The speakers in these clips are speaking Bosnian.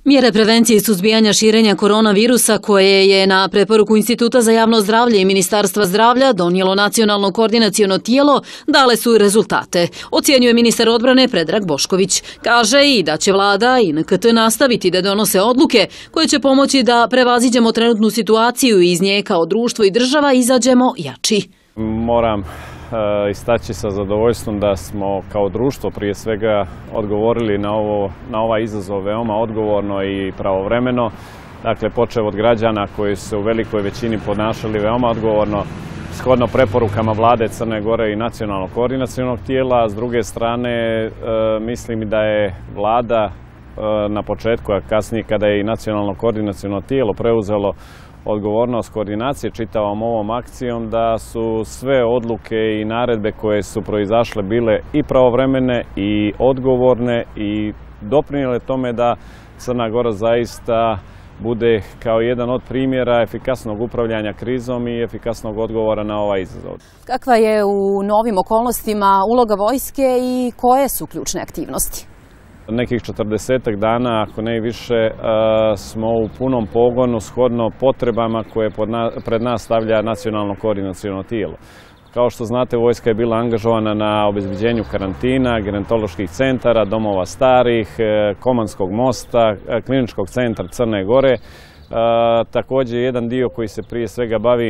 Mjere prevencije i suzbijanja širenja koronavirusa koje je na preporuku Instituta za javno zdravlje i Ministarstva zdravlja donijelo nacionalno koordinaciono tijelo dale su rezultate, ocjenjuje ministar odbrane Predrag Bošković. Kaže i da će vlada i NKT nastaviti da donose odluke koje će pomoći da prevaziđemo trenutnu situaciju i iz nje kao društvo i država izađemo jači. Moram istaći sa zadovoljstvom da smo kao društvo prije svega odgovorili na ovaj izazov veoma odgovorno i pravovremeno. Dakle, počev od građana koji su u velikoj većini ponašali veoma odgovorno, shodno preporukama vlade Crne Gore i nacionalnog koordinacionog tijela. S druge strane, mislim da je vlada na početku, a kasnije kada je i nacionalno koordinaciono tijelo preuzelo odgovornost koordinacije čitavom ovom akcijom, da su sve odluke i naredbe koje su proizašle bile i pravovremene i odgovorne i doprinijele tome da Crna Gora zaista bude kao jedan od primjera efikasnog upravljanja krizom i efikasnog odgovora na ovaj izazov. Kakva je u novim okolnostima uloga vojske i koje su ključne aktivnosti? Nekih 40 dana, ako ne i više, smo u punom pogonu shodno potrebama koje pred nas stavlja nacionalno koordinaciono tijelo. Kao što znate, vojska je bila angažovana na obezbeđenju karantina, gerontoloških centara, domova starih, Komanskog mosta, kliničkog centra Crne Gore. Također jedan dio koji se prije svega bavi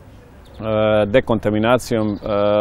dekontaminacijom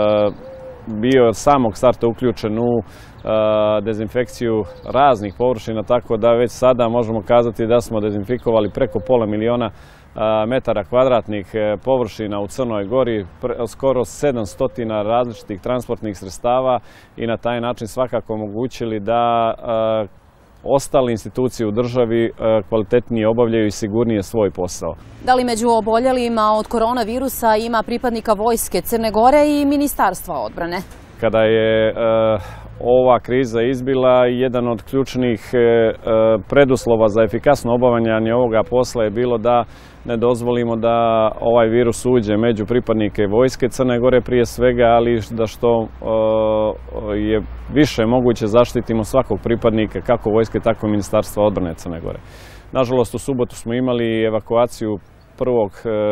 bio od samog starta uključen u dezinfekciju raznih površina, tako da već sada možemo kazati da smo dezinfikovali preko 500.000 metara kvadratnih površina u Crnoj Gori, skoro 700 različitih transportnih sredstava i na taj način svakako omogućili da ostale institucije u državi kvalitetnije obavljaju i sigurnije svoj posao. Da li među oboljelima od koronavirusa ima pripadnika vojske Crne Gore i Ministarstva odbrane? Kada je ova kriza izbila, jedan od ključnih preduslova za efikasno obavljanje ovoga posla je bilo da ne dozvolimo da ovaj virus uđe među pripadnike vojske Crne Gore prije svega, ali da što je više moguće zaštitimo svakog pripadnika kako vojske, tako i Ministarstva odbrane Crne Gore. Nažalost, u subotu smo imali evakuaciju prvog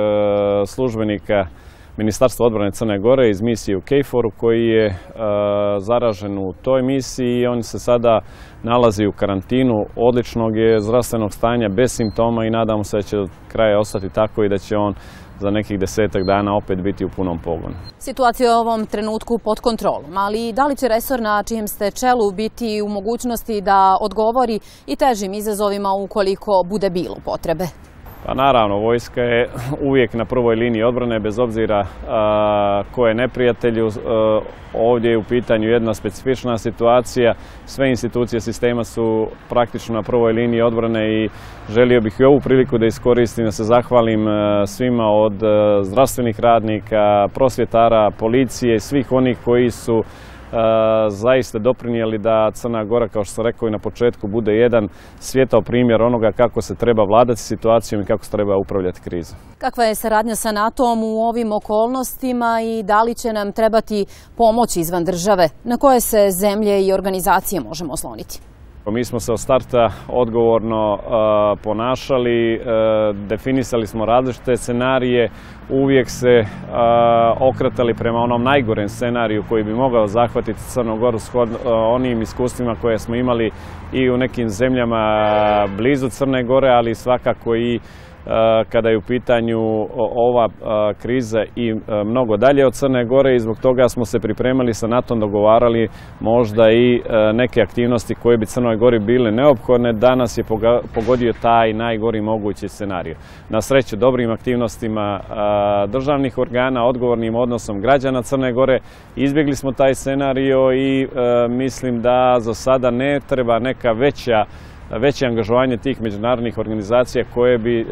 službenika Ministarstva odbrane Crne Gore iz misije u KFOR-u koji je zaražen u toj misiji i on se sada nalazi u karantinu. Odličnog je zdravstvenog stanja, bez simptoma i nadamo se da će do kraja ostati tako i da će on za nekih 10 dana opet biti u punom pogonu. Situacija je u ovom trenutku pod kontrolom, ali da li će resor na čijem ste čelu biti u mogućnosti da odgovori i težim izazovima ukoliko bude bilo potrebe? Pa naravno, vojska je uvijek na prvoj liniji odbrane, bez obzira ko je neprijatelju. Ovdje je u pitanju jedna specifična situacija. Sve institucije sistema su praktično na prvoj liniji odbrane i želio bih i ovu priliku da iskoristim, da se zahvalim svima od zdravstvenih radnika, prosvjetara, policije i svih onih koji su zaista doprinijeli da Crna Gora, kao što sam rekao i na početku, bude jedan svijetao primjer onoga kako se treba vladati situacijom i kako se treba upravljati krizom. Kakva je saradnja sa NATO-om u ovim okolnostima i da li će nam trebati pomoć izvan države? Na koje se zemlje i organizacije možemo osloniti? Mi smo se od starta odgovorno ponašali, definisali smo različite scenarije, uvijek se okretali prema onom najgorem scenariju koji bi mogao zahvatiti Crnu Goru s onim iskustvima koje smo imali i u nekim zemljama blizu Crne Gore, ali svakako i kada je u pitanju ova kriza i mnogo dalje od Crne Gore i zbog toga smo se pripremali sa NATO-om, dogovarali možda i neke aktivnosti koje bi Crnoj Gori bile neophodne. Danas je pogodio taj najgori mogući scenarij. Na sreću, dobrim aktivnostima državnih organa, odgovornim odnosom građana Crne Gore izbjegli smo taj scenario i mislim da za sada ne treba neka veće angažovanje tih međunarodnih organizacija koje bi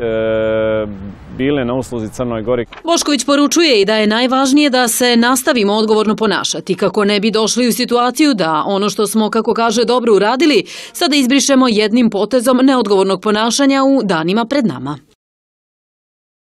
bile na usluzi Crnoj Gori. Bošković poručuje i da je najvažnije da se nastavimo odgovorno ponašati kako ne bi došli u situaciju da ono što smo, kako kaže, dobro uradili, sada izbrišemo jednim potezom neodgovornog ponašanja u danima pred nama.